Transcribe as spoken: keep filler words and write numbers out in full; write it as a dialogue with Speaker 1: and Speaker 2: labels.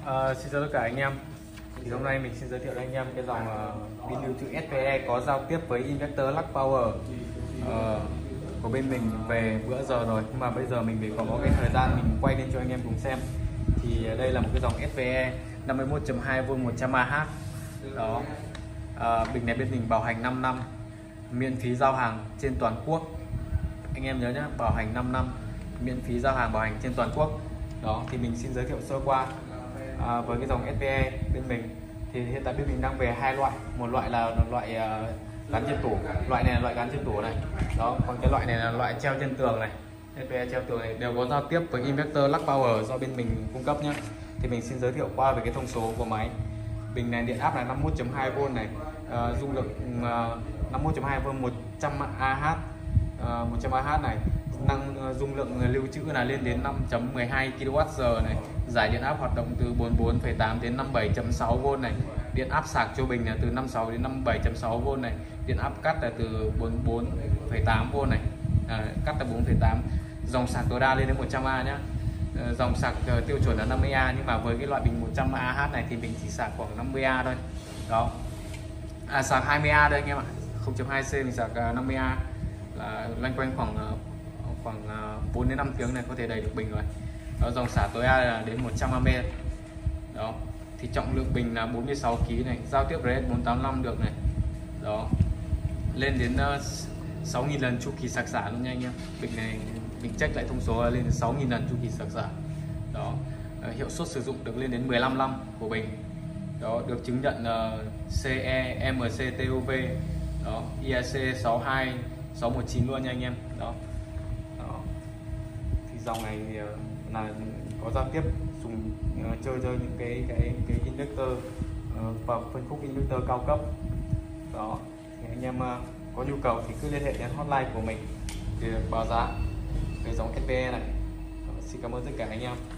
Speaker 1: Ờ, xin chào tất cả anh em. Thì hôm nay mình xin giới thiệu với anh em cái dòng uh, pin lưu trữ ét pê e có giao tiếp với inverter Lux Power uh, của bên mình về bữa giờ rồi, nhưng mà bây giờ mình phải có cái thời gian mình quay lên cho anh em cùng xem. Thì đây là một cái dòng ét pê e năm mươi mốt chấm hai vôn một trăm a hát đó. Uh, bình này bên mình bảo hành năm năm, miễn phí giao hàng trên toàn quốc. Anh em nhớ nhé, bảo hành năm năm, miễn phí giao hàng bảo hành trên toàn quốc. Đó thì mình xin giới thiệu sơ qua à, với cái dòng ét pê e bên mình. Thì hiện tại bên mình đang về hai loại, một loại là loại uh, gắn trên tủ, loại này là loại gắn trên tủ này đó, còn cái loại này là loại treo trên tường này. ét pê e treo tường này đều có giao tiếp với inverter Lux Power do bên mình cung cấp nhé. Thì mình xin giới thiệu qua về cái thông số của máy. Bình này điện áp là năm mươi mốt chấm hai vôn này, uh, dung lượng uh, năm mươi mốt chấm hai vôn một trăm a hát, uh, một trăm a hát này, năng uh, dung lượng lưu trữ là lên đến năm chấm mười hai ki lô oát giờ này, giải điện áp hoạt động từ bốn mươi bốn phẩy tám đến năm mươi bảy chấm sáu vôn này, điện áp sạc cho bình là từ năm mươi sáu đến năm mươi bảy chấm sáu vôn này, điện áp cắt là từ bốn mươi bốn phẩy tám vôn này, à, cắt là bốn phẩy tám, dòng sạc tối đa lên đến một trăm a nhá. Dòng sạc uh, tiêu chuẩn là năm mươi a, nhưng mà với cái loại bình một trăm a hát này thì mình chỉ sạc khoảng năm mươi a thôi đó. À, sạc hai mươi a đây anh em ạ, không chấm hai xê mình sạc uh, năm mươi a là loanh quanh khoảng uh, khoảng uh, bốn đến năm tiếng này có thể đầy được bình rồi đó. Dòng sạc tối đa là đến một trăm a mét đó. Thì trọng lượng bình là bốn mươi sáu ki lô gam này, giao tiếp rờ ét bốn tám năm được này đó, lên đến uh, sáu nghìn lần chu kỳ sạc xả luôn nha anh em. Bình này mình check lại thông số là lên đến sáu nghìn lần chu kỳ sạc xả đó. Uh, hiệu suất sử dụng được lên đến mười lăm năm của bình đó, được chứng nhận uh, xê e, em xê, tê ô vê đó, i e xê sáu hai sáu một chín luôn nha anh em đó. Đó. Thì dòng này uh, là có giao tiếp dùng uh, chơi chơi những cái cái cái inverter uh, và phân khúc inverter cao cấp đó. Thì anh em uh, có nhu cầu thì cứ liên hệ đến hotline của mình để được báo giá về dòng ét pê e này. Đó, xin cảm ơn tất cả anh em.